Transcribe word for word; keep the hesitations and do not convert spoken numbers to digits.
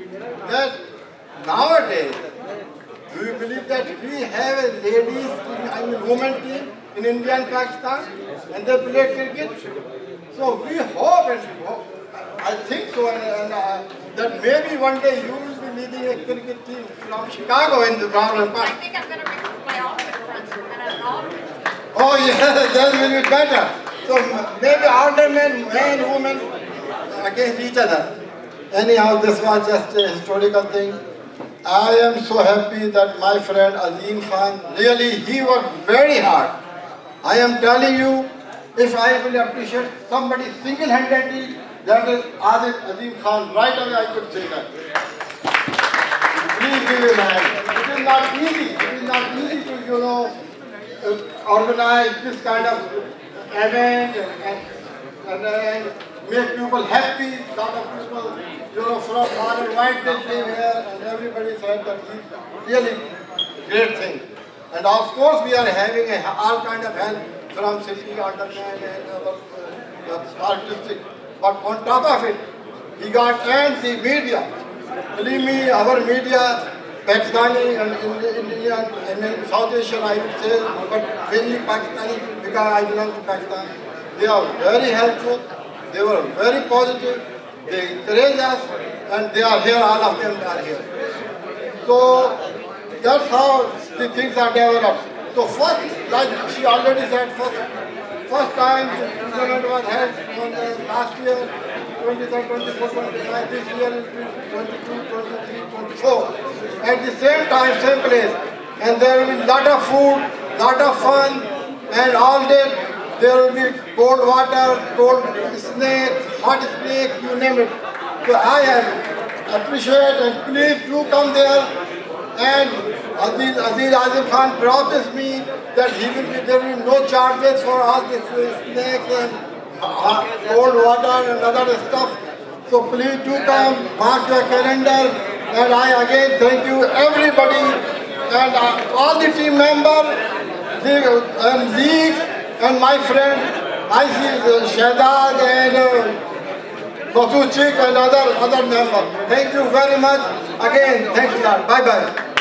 that nowadays, do you believe that we have a ladies, I mean women team in India and Pakistan, and they play cricket? So we hope and hope, I think so, and, and uh, that maybe one day you will be leading a cricket team from Chicago in the Brown Park. I think I'm going to bring my ultimate friends and an ultimate. Oh yeah, that will be better. So maybe aldermen, men, women against each other. Anyhow, this was just a historical thing. I am so happy that my friend Azim Khan, really he worked very hard. I am telling you, if I will appreciate somebody single-handedly, that is Azim Khan. Right away I could say that. Please give him a hand. It is not easy. It is not easy to, you know, uh, organize this kind of event and, and, and, and make people happy. A lot of people, you know, from far and wide they came here, and everybody said that it's really great thing. And of course, we are having a, all kind of help from city aldermen and our uh, our district. But on top of it, we got and the media. Believe me, our media, Pakistani and Indian and in South Asia, I would say, but mainly Pakistani because I belong to Pakistan. They are very helpful. They were very positive. They encourage us, and they are here. All of them are here. So that's how the things are developed. So first, like she already said, first, first time the tournament was held on the last year, twenty-third, twenty-fourth, twenty-fifth, this year is twenty-two, twenty-three, twenty-four. At the same time, same place. And there will be lot of food, lot of fun, and all day there will be cold water, cold snakes, hot snakes, you name it. So I am appreciate and please do come there. And Aziz, Aziz Azim Khan promised me that he will be, there will be no charges for all this snakes and uh, cold water and other stuff. So please do come, mark your calendar. And I again thank you everybody and uh, all the team members and Zeke and my friend I see uh, Shahzad and uh, Masood Sheikh and other, other members. Thank you very much. Again, thanks a lot. Bye bye.